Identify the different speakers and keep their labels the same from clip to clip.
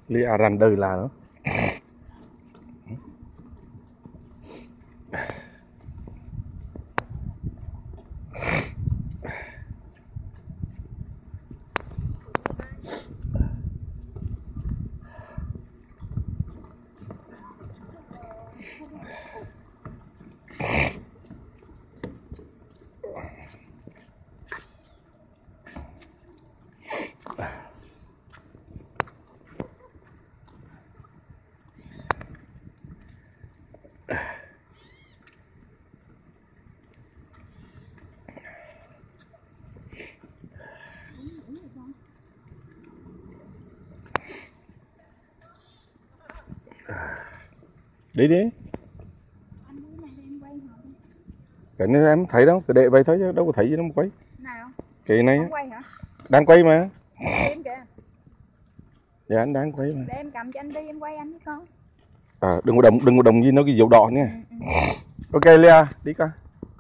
Speaker 1: Lia rành đời là nó. Đi đi. Cái này em thấy đâu, cứ để vậy thôi chứ đâu có thấy gì đâu mà quay.
Speaker 2: Nào?
Speaker 1: Cái này
Speaker 2: không quay hả?
Speaker 1: Đang quay mà.
Speaker 2: Em kìa.
Speaker 1: Dạ anh đang quay mà.
Speaker 2: Để em cầm cho anh đi, em quay anh với con.
Speaker 1: À, đừng có đồng gì nó cái dấu đỏ nha. Ok Lia, đi coi.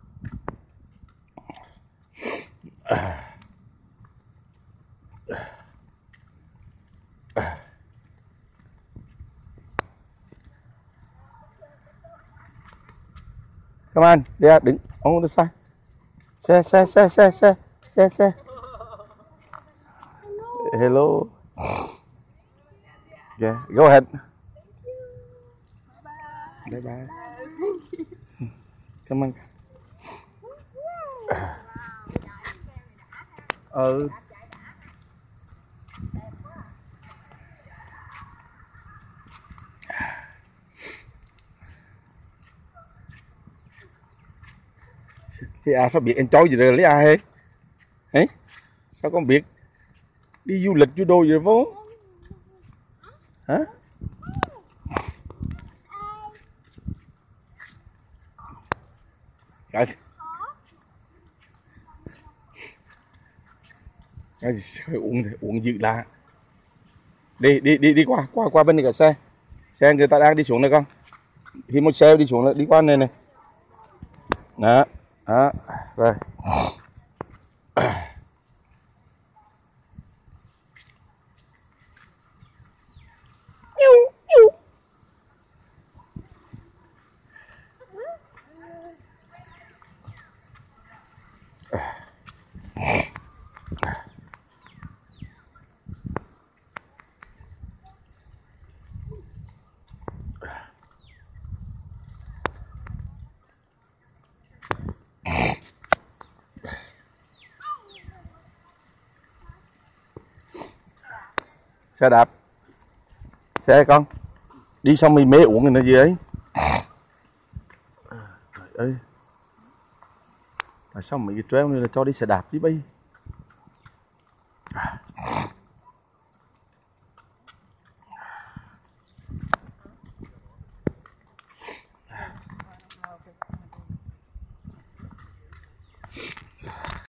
Speaker 1: Come on, Lia, đứng on the side. Xe. Hello. Yeah, go ahead. Bye bye. Come on. Ừ. Thì sao biết anh chó gì rồi lấy ai hết? Ấy? Sao con biết? Đi du lịch du đô gì vô? Hả? Cái gì uống dữ là đi qua bên này cả xe người ta đang đi xuống này con, khi một xe đi xuống là đi qua này này đó rồi. Xe đạp xe con đi xong mình mê uống cái gì ấy. Ơi tại sao mấy cái treo này là cho đi xe đạp đi bay.